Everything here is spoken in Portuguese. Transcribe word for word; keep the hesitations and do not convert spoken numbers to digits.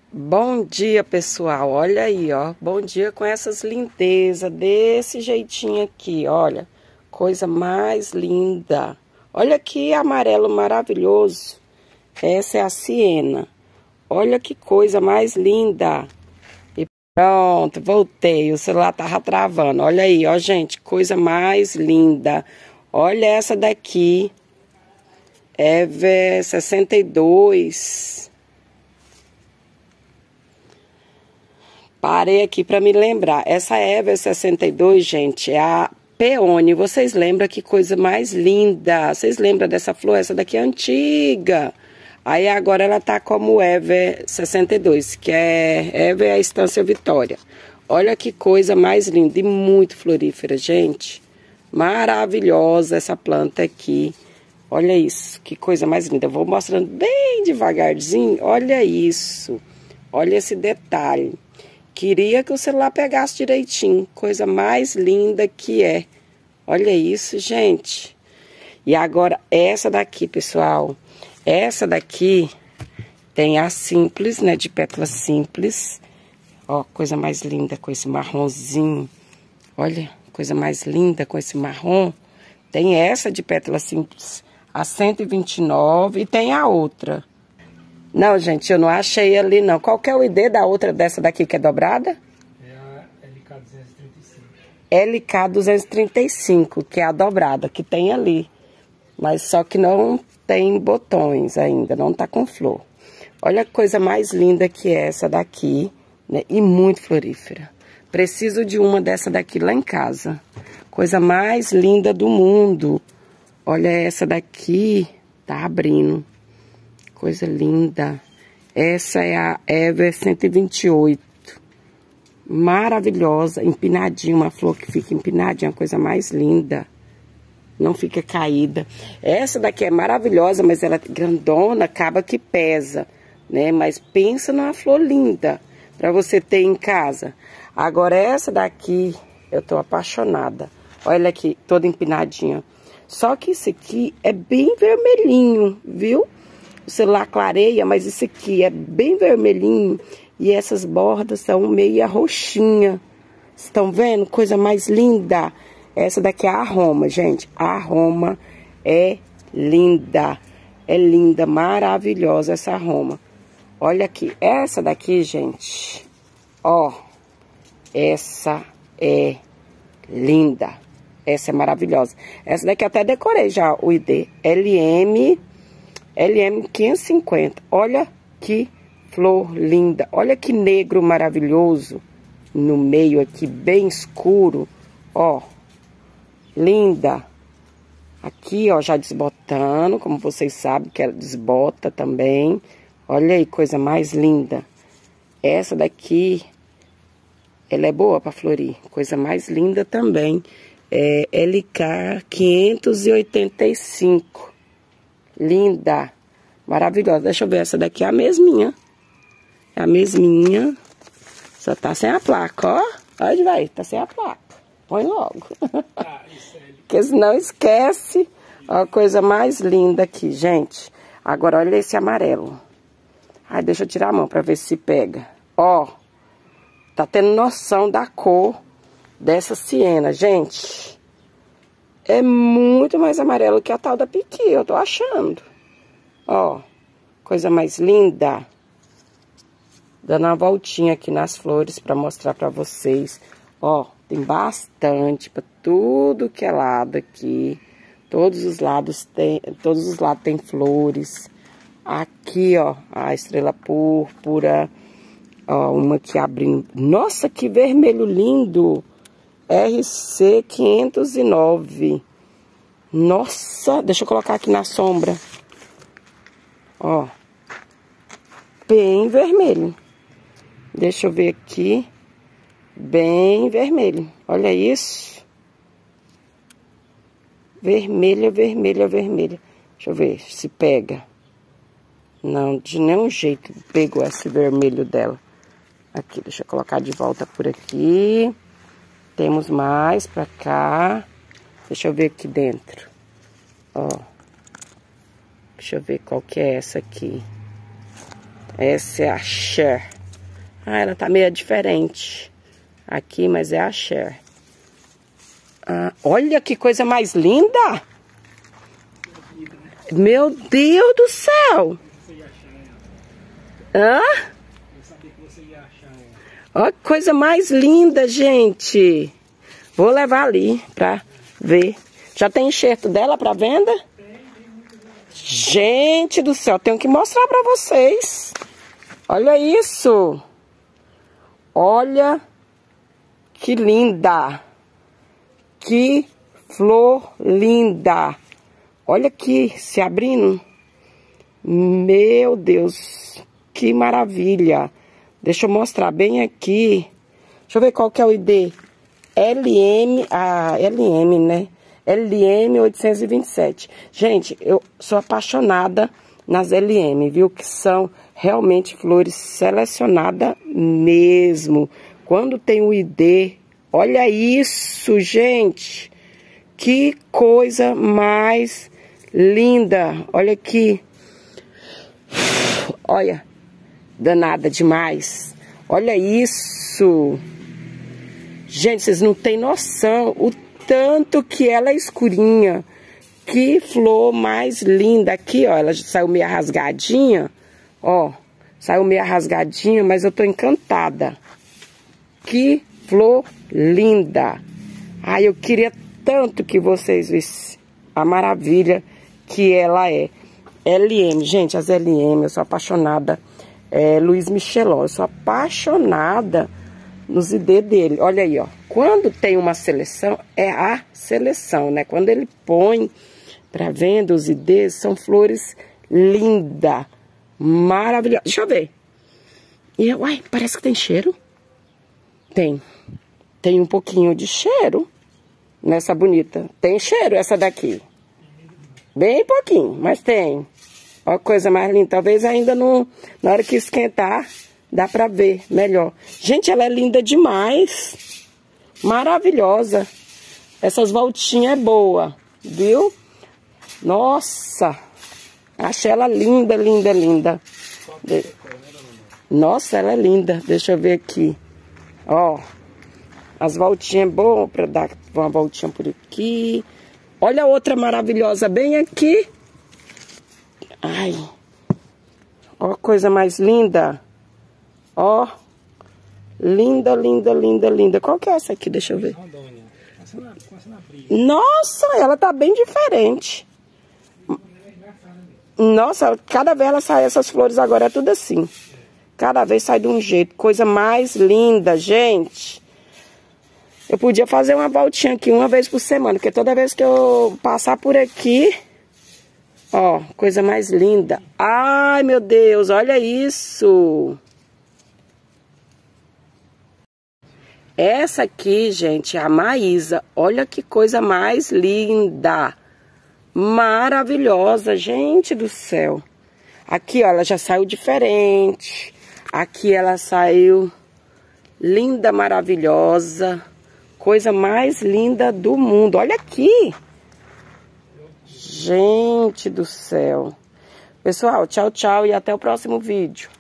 Bom dia, pessoal. Olha aí, ó. Bom dia com essas lindezas, desse jeitinho aqui, olha. Coisa mais linda. Olha que amarelo maravilhoso. Essa é a siena. Olha que coisa mais linda. E pronto, voltei. O celular tava travando. Olha aí, ó, gente. Coisa mais linda. Olha essa daqui. Ever sessenta e dois. Parei aqui para me lembrar. Essa Ever sessenta e dois, gente, é a Peony. Vocês lembram que coisa mais linda? Vocês lembram dessa flor? Essa daqui é antiga. Aí agora ela tá como Ever sessenta e dois, que é Ever a Estância Vitória. Olha que coisa mais linda e muito florífera, gente. Maravilhosa essa planta aqui. Olha isso, que coisa mais linda. Eu vou mostrando bem devagarzinho. Olha isso. Olha esse detalhe. Queria que o celular pegasse direitinho. Coisa mais linda que é. Olha isso, gente. E agora, essa daqui, pessoal. Essa daqui tem a simples, né? De pétalas simples. Ó, coisa mais linda com esse marronzinho. Olha, coisa mais linda com esse marrom. Tem essa de pétalas simples, a cento e vinte e nove. E tem a outra. Não, gente, eu não achei ali, não. Qual que é o I D da outra dessa daqui que é dobrada? É a L K duzentos e trinta e cinco. L K duzentos e trinta e cinco, que é a dobrada, que tem ali. Mas só que não tem botões ainda, não tá com flor. Olha que coisa mais linda que é essa daqui, né? E muito florífera. Preciso de uma dessa daqui lá em casa. Coisa mais linda do mundo. Olha essa daqui, tá abrindo. Coisa linda. Essa é a Ever cento e vinte e oito. Maravilhosa. Empinadinha. Uma flor que fica empinadinha. Uma coisa mais linda. Não fica caída. Essa daqui é maravilhosa, mas ela é grandona. Acaba que pesa, né? Mas pensa numa flor linda pra você ter em casa. Agora essa daqui, eu tô apaixonada. Olha aqui, toda empinadinha. Só que esse aqui é bem vermelhinho, viu? O celular clareia, mas esse aqui é bem vermelhinho e essas bordas são meia roxinha. Estão vendo? Coisa mais linda. Essa daqui é a Roma, gente. A Roma é linda. É linda, maravilhosa essa Roma. Olha aqui. Essa daqui, gente. Ó. Essa é linda. Essa é maravilhosa. Essa daqui eu até decorei já o I D. L M... L M quinhentos e cinquenta. Olha que flor linda. Olha que negro maravilhoso. No meio aqui, bem escuro. Ó. Linda. Aqui, ó, já desbotando. Como vocês sabem que ela desbota também. Olha aí, coisa mais linda. Essa daqui, ela é boa para florir. Coisa mais linda também. É L K quinhentos e oitenta e cinco. Linda, maravilhosa. Deixa eu ver, essa daqui é a mesminha. É a mesminha. Só tá sem a placa, ó. Onde vai? Tá sem a placa. Põe logo. Ah, isso é... Porque senão esquece. Ó, a coisa mais linda aqui, gente. Agora, olha esse amarelo. Ai, deixa eu tirar a mão pra ver se pega. Ó, tá tendo noção da cor dessa siena, gente. É muito mais amarelo que a tal da piqui, eu tô achando. Ó, coisa mais linda. Dando uma voltinha aqui nas flores pra mostrar pra vocês. Ó, tem bastante pra tudo que é lado aqui. Todos os lados tem, todos os lados tem flores. Aqui, ó, a estrela púrpura. Ó, uma aqui abrindo. Nossa, que vermelho lindo! R C quinhentos e nove. Nossa, deixa eu colocar aqui na sombra. Ó. Bem vermelho. Deixa eu ver aqui. Bem vermelho. Olha isso. Vermelha, vermelha, vermelha. Deixa eu ver se pega. Não, de nenhum jeito pegou esse vermelho dela. Aqui, deixa eu colocar de volta por aqui. Temos mais pra cá. Deixa eu ver aqui dentro. Ó. Deixa eu ver qual que é essa aqui. Essa é a Cher. Ah, ela tá meio diferente aqui, mas é a Cher. Ah, olha que coisa mais linda! Meu Deus do céu! Hã? Olha que coisa mais linda, gente! Vou levar ali pra ver. Já tem enxerto dela pra venda? Gente do céu, tenho que mostrar pra vocês. Olha isso! Olha que linda! Que flor linda! Olha aqui, se abrindo. Meu Deus, que maravilha! Deixa eu mostrar bem aqui. Deixa eu ver qual que é o I D. L M, ah, L M, né? L M oitocentos e vinte e sete. Gente, eu sou apaixonada nas L M, viu? Que são realmente flores selecionadas mesmo. Quando tem o I D, olha isso, gente! Que coisa mais linda! Olha aqui. Olha, danada demais. Olha isso! Gente, vocês não têm noção o tanto que ela é escurinha. Que flor mais linda. Aqui, ó, ela já saiu meio rasgadinha. Ó, saiu meio rasgadinha, mas eu tô encantada. Que flor linda. Ai, eu queria tanto que vocês vissem a maravilha que ela é. L M, gente, as L M, eu sou apaixonada. É, Luiz Michelot, eu sou apaixonada nos I D dele. Olha aí, ó. Quando tem uma seleção, é a seleção, né? Quando ele põe para venda os I Ds, são flores lindas, maravilhosas. Deixa eu ver. E, uai, parece que tem cheiro. Tem. Tem um pouquinho de cheiro nessa bonita. Tem cheiro essa daqui. Bem pouquinho, mas tem. Ó, coisa mais linda. Talvez ainda não, na hora que esquentar, dá pra ver melhor. Gente, ela é linda demais. Maravilhosa. Essas voltinhas é boa, viu? Nossa. Achei ela linda, linda, linda. De... Nossa, ela é linda. Deixa eu ver aqui. Ó. As voltinhas é boa pra dar uma voltinha por aqui. Olha a outra maravilhosa bem aqui. Ai. Ó, coisa mais linda. Ó. Linda, linda, linda, linda. Qual que é essa aqui? Deixa eu ver. Nossa, ela tá bem diferente. Nossa, cada vez ela sai, essas flores agora é tudo assim. Cada vez sai de um jeito. Coisa mais linda, gente. Eu podia fazer uma voltinha aqui uma vez por semana, porque toda vez que eu passar por aqui... Ó, coisa mais linda. Ai, meu Deus, olha isso. Essa aqui, gente, é a Maísa. Olha que coisa mais linda. Maravilhosa, gente do céu. Aqui, ó, ela já saiu diferente. Aqui ela saiu linda, maravilhosa. Coisa mais linda do mundo. Olha aqui. Gente do céu. Pessoal, tchau, tchau e até o próximo vídeo.